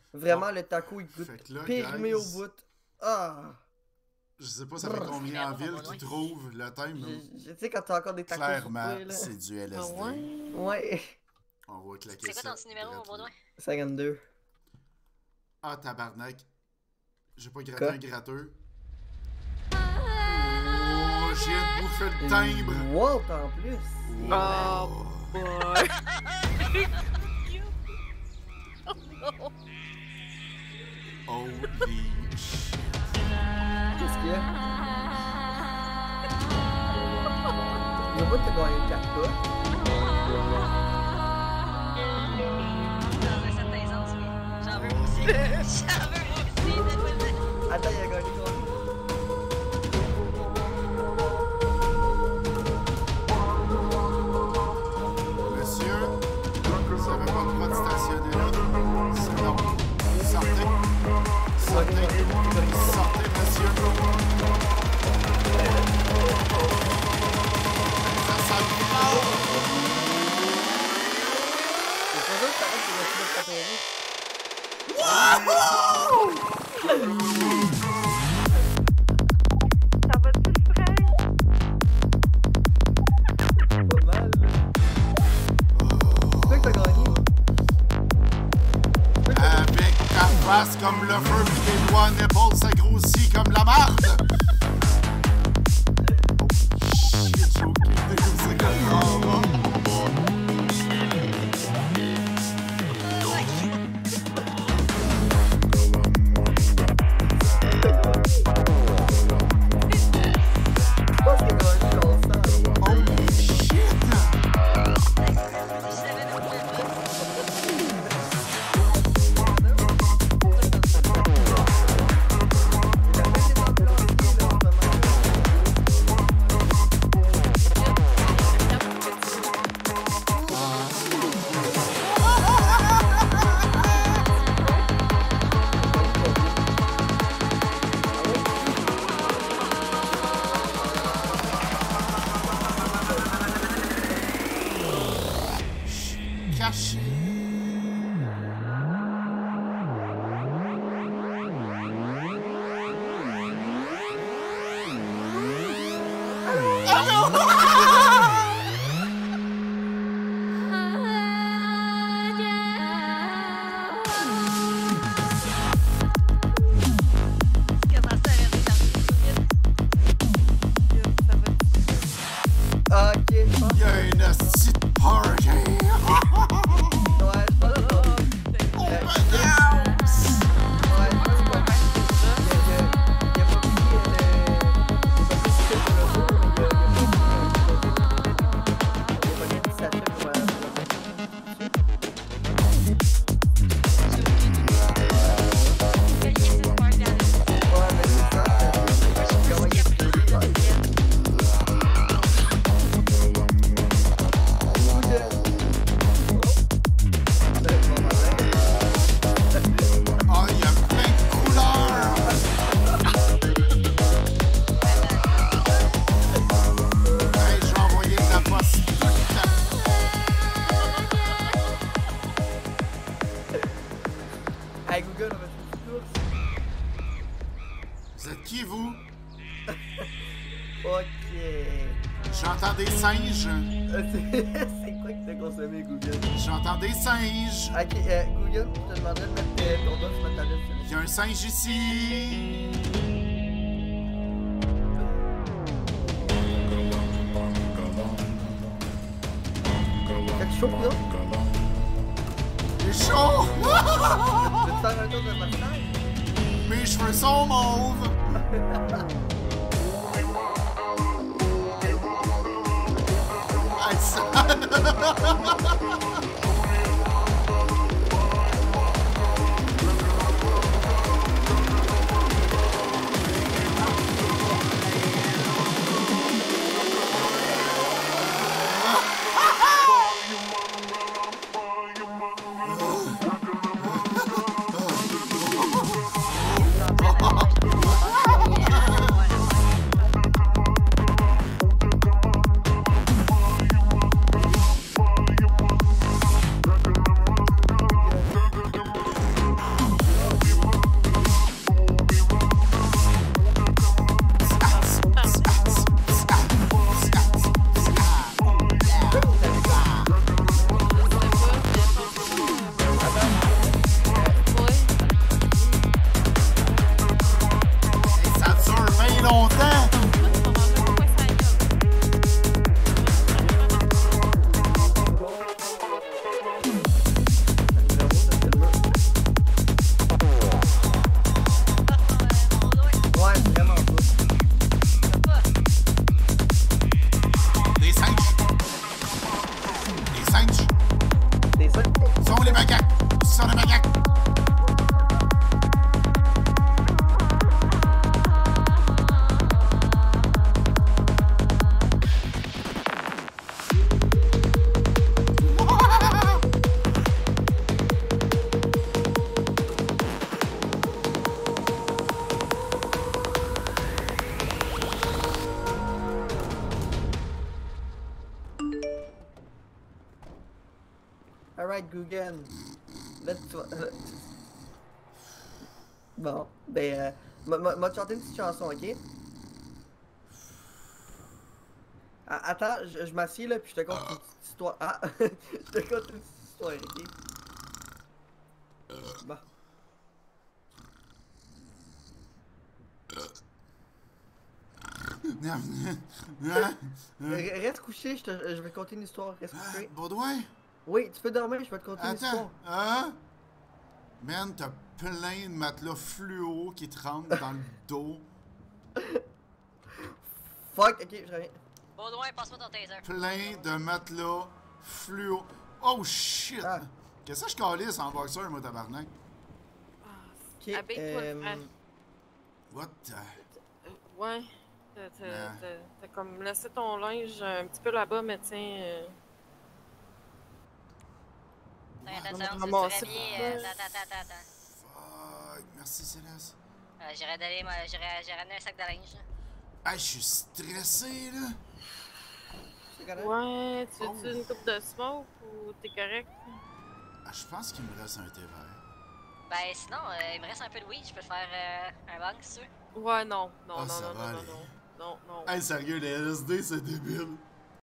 Vraiment, Bon. le taco, il goûte Fait que là, périmé au guys, bout. Ah! je sais pas ça fait combien en ville qui trouve le thème. Je sais quand t'as encore des tacos Clairement, sur toi, là. c'est du LSD. Ah ouais? Ouais. On va claquer C'est quoi ça. ton petit numéro, direct là. Baudouin? 52. Ah, tabarnak. J'ai pas gratté Quoi? un gratteux. Oh, j'ai de bouffer le timbre. Walt en plus. Oh boy! Holy shit. Qu'est-ce qu'il y a? Le bout t'as gagné le jackpot. Dans certains sens, oui. J'en veux aussi. J'en veux aussi, de quoi le dire. Attends, il a gagné combien? Monsieur, vous avez pas le droit de stationner là. Sinon, sortez. Sortez. Sortez, monsieur. Ça sent le fort. C'est pas ça que t'arrêtes de mettre le pathérie. Ça va-tu le frein? Pas mal, là. C'est quoi que t'as gagné? Avec ta face comme le feu pis tes doigts en épaule, ça grossit comme la marde. Shit, j'ai aucune idée comme c'est comme ça. Je pense que t'as gagné ton sang. Holy shit! Je savais de quoi le dire. Il a fait des emplois là, en ce moment. Caché. Comment ça arrêter dans Ok, je pense. Il y a une petite party. Ouais, je pense que Open house. ouais, je pense que il a pas pris le. Il a pas pris le logo, mais il a pas pris le sachet pour Ouais, mais c'est ça. Comment il est pris, ouais. Ah, il y a plein de couleurs. Hey, je vais envoyer de la poste tout le temps. Hey Google, on va faire une course. Vous êtes qui, vous? Ok. J'entends des singes. C'est quoi que t'as consommé, Google? J'entends des singes. Ok, Google, je te demandais de mettre ton doigt sur ma tablette. Il y a un singe ici. Fait chaud, là? Il est chaud. Je vais te faire un tour de ma taille. Mes cheveux sont mauves. Hey, ça- Guggen. Là, tu vas... Bon, ben, m'a chanté une petite chanson, ok? Attends, je m'assieds là, puis je te conte une petite histoire. Ah! Je te conte une petite histoire, ok? Bon. Reste couché, je vais te conter une histoire, reste couché. Baudouin? Oui, tu peux dormir, je vais te conter une histoire. Attends, hein? Man, t'as plein de matelas fluo qui te rentrent dans le dos. Fuck, ok, je reviens. Baudouin, passe-moi ton taser. Plein de matelas fluo. Oh shit! Ah. Qu'est-ce que je calisse en boxeur, moi, tabarnak? Ok, Habille-toi, frère. What the... Ouais. T'as comme laissé ton linge un petit peu là-bas, mais tiens. Attends, va attends, me tu ramasser serais bien. pour toi. Attends. Fuck, merci Céleste. J'ai ramené un sac de linge. Hey, je suis stressé, là. c'est correct? Ouais, tu veux-tu une coupe de smoke ou t'es correct? Ah, je pense qu'il me reste un thé vert. Ben sinon, il me reste un peu de weed, je peux te faire un bang si tu veux. Ouais, non. Ah, ça va aller. Non. Hey, sérieux, les LSD, c'est débile.